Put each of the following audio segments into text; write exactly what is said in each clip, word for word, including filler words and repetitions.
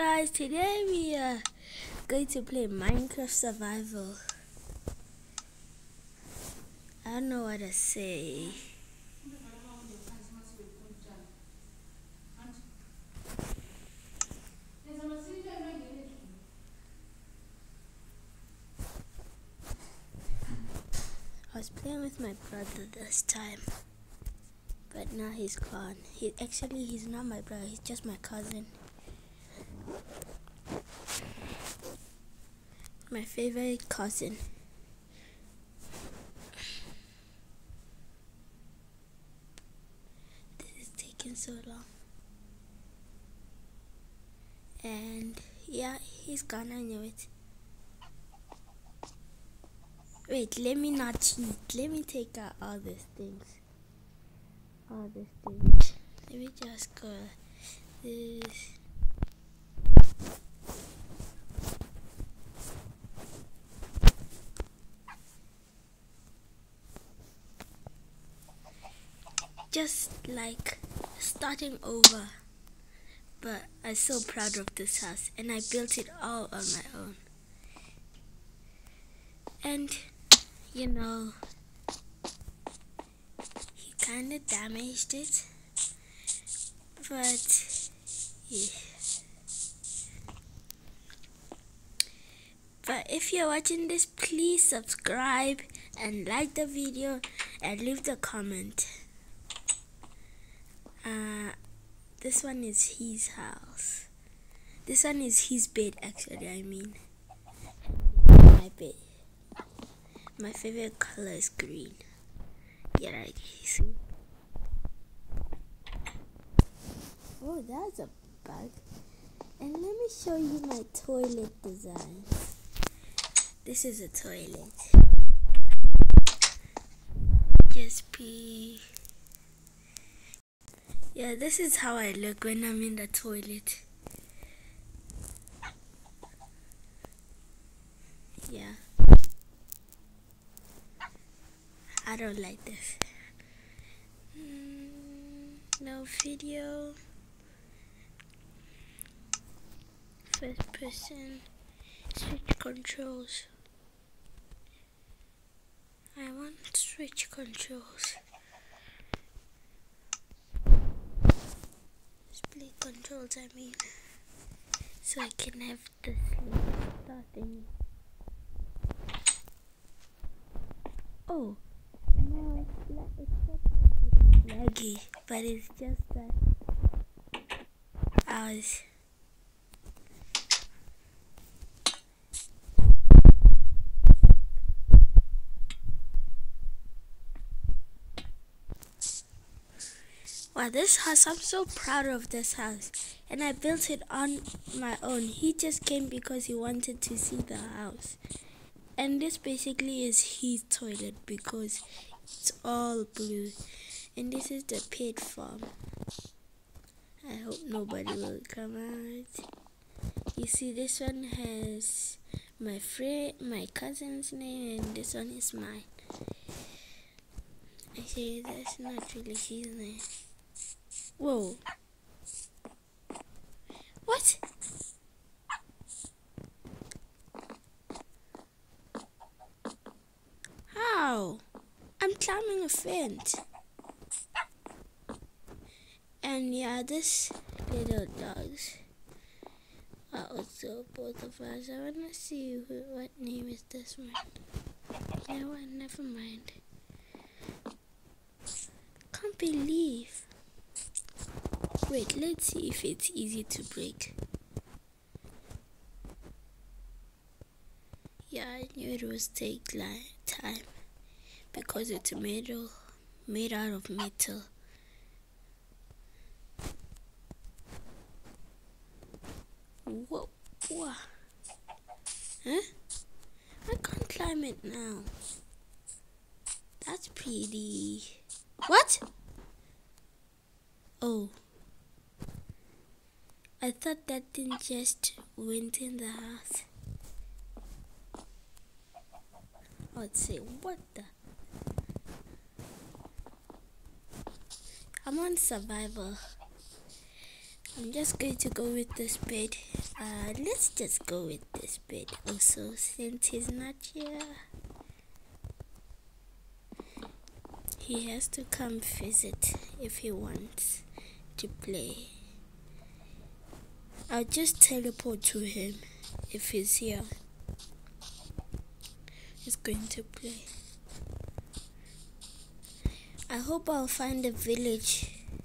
guys, today we are going to play Minecraft Survival. I don't know what to say. I was playing with my brother this time, but now he's gone. He actually he's not my brother, he's just my cousin. My favorite cousin. This is taking so long. And yeah, he's gone, I knew it. Wait, let me not cheat. Let me take out all these things. All these things. Let me just go this. Just like starting over. But I'm so proud of this house, and I built it all on my own. And you know, he kind of damaged it, but yeah. But if you're watching this, please subscribe and like the video and leave the comment. Uh, this one is his house. This one is his bed, actually. I mean, my bed. My favorite color is green. Yeah, like you see. Oh, that's a bug. And let me show you my toilet design. This is a toilet. Just pee. Yeah, this is how I look when I'm in the toilet. Yeah. I don't like this. Mm, no video. First person. Switch controls. I want switch controls. Split controls, I mean. So I can have the starting. Oh, no, it's, la it's not laggy, but it's just that I was. Wow, this house, I'm so proud of this house. And I built it on my own. He just came because he wanted to see the house. And this basically is his toilet because it's all blue. And this is the pet farm. I hope nobody will come out. You see, this one has my friend, my cousin's name, and this one is mine. Actually, that's not really his name. Whoa. What? How? I'm climbing a fence. And yeah, this little dogs are also both of us. I wanna see who, what name is this one. You know what? Never mind. Can't believe. Wait, let's see if it's easy to break. Yeah, I knew it would take like time because it's metal, made out of metal. Whoa, whoa. Huh? I can't climb it now. That's pretty. What? Oh. I thought that thing just went in the house. I'd say, what the? I'm on survival. I'm just going to go with this bed. Uh, let's just go with this bed also, since he's not here. He has to come visit if he wants to play. I'll just teleport to him if he's here. He's going to play. I hope I'll find a village.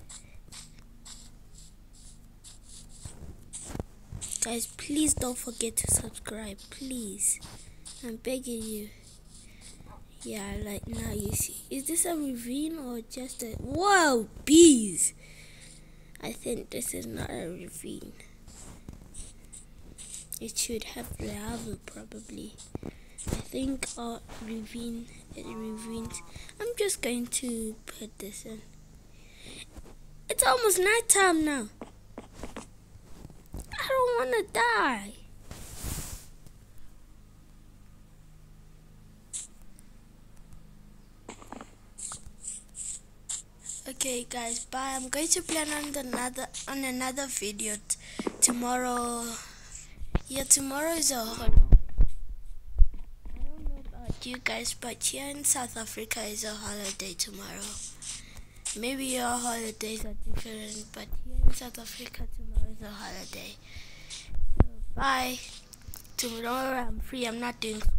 Guys, please don't forget to subscribe, please. I'm begging you. Yeah, like now you see. Is this a ravine or just a... Whoa, bees! I think this is not a ravine. It should have lava probably. I think our ravine is ravines. I'm just going to put this in. It's almost night time now. I don't want to die. Okay guys, bye. I'm going to plan on another on another video t tomorrow. Yeah, tomorrow is a holiday. I don't know about you guys, but here in South Africa is a holiday tomorrow. Maybe your holidays are different, but here in South Africa tomorrow is a holiday. So bye. Tomorrow I'm free. I'm not doing